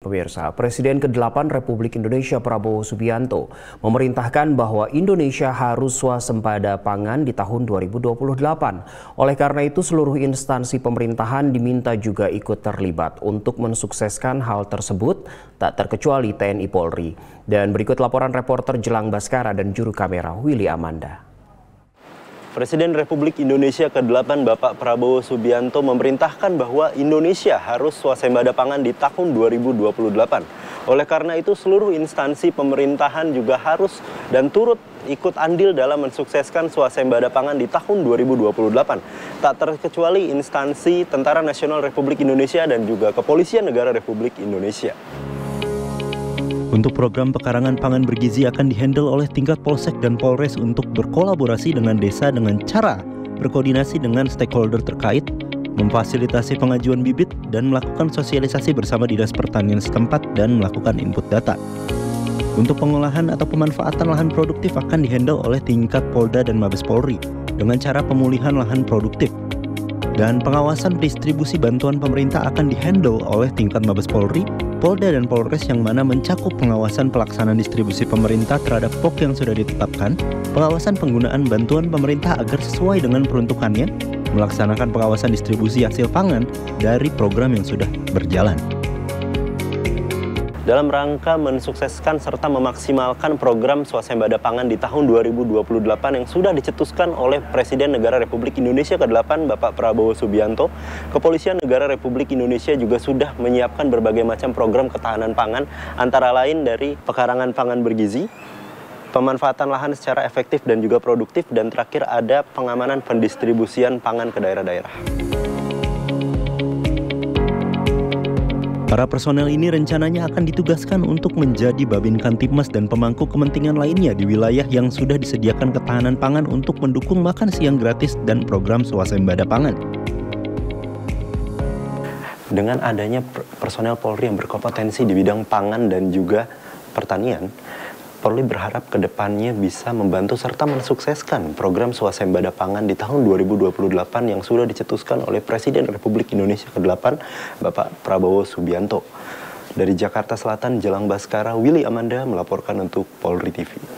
Pemirsa, Presiden ke-8 Republik Indonesia Prabowo Subianto memerintahkan bahwa Indonesia harus swasembada pangan di tahun 2028. Oleh karena itu, seluruh instansi pemerintahan diminta juga ikut terlibat untuk mensukseskan hal tersebut, tak terkecuali TNI Polri. Dan berikut laporan reporter Jelang Baskara dan juru kamera Willy Amanda. Presiden Republik Indonesia ke-8 Bapak Prabowo Subianto memerintahkan bahwa Indonesia harus swasembada pangan di tahun 2028. Oleh karena itu seluruh instansi pemerintahan juga harus dan turut ikut andil dalam mensukseskan swasembada pangan di tahun 2028. Tak terkecuali instansi Tentara Nasional Republik Indonesia dan juga Kepolisian Negara Republik Indonesia. Untuk program pekarangan pangan bergizi akan dihandle oleh tingkat Polsek dan Polres untuk berkolaborasi dengan desa dengan cara berkoordinasi dengan stakeholder terkait, memfasilitasi pengajuan bibit, dan melakukan sosialisasi bersama Dinas Pertanian setempat dan melakukan input data. Untuk pengolahan atau pemanfaatan lahan produktif akan dihandle oleh tingkat Polda dan Mabes Polri dengan cara pemulihan lahan produktif. Dan pengawasan distribusi bantuan pemerintah akan dihandle oleh tingkat Mabes Polri, Polda dan Polres yang mana mencakup pengawasan pelaksanaan distribusi pemerintah terhadap POK yang sudah ditetapkan, pengawasan penggunaan bantuan pemerintah agar sesuai dengan peruntukannya, melaksanakan pengawasan distribusi hasil pangan dari program yang sudah berjalan. Dalam rangka mensukseskan serta memaksimalkan program swasembada pangan di tahun 2028 yang sudah dicetuskan oleh Presiden Negara Republik Indonesia ke-8 Bapak Prabowo Subianto, Kepolisian Negara Republik Indonesia juga sudah menyiapkan berbagai macam program ketahanan pangan, antara lain dari pekarangan pangan bergizi, pemanfaatan lahan secara efektif dan juga produktif, dan terakhir ada pengamanan pendistribusian pangan ke daerah-daerah. Para personel ini rencananya akan ditugaskan untuk menjadi Babin Kantipmas dan pemangku kepentingan lainnya di wilayah yang sudah disediakan ketahanan pangan untuk mendukung makan siang gratis dan program swasembada pangan. Dengan adanya personel Polri yang berkompetensi di bidang pangan dan juga pertanian, Polri berharap ke depannya bisa membantu serta mensukseskan program swasembada pangan di tahun 2028 yang sudah dicetuskan oleh Presiden Republik Indonesia ke-8 Bapak Prabowo Subianto. Dari Jakarta Selatan, Jelang Baskara, Willy Amanda melaporkan untuk Polri TV.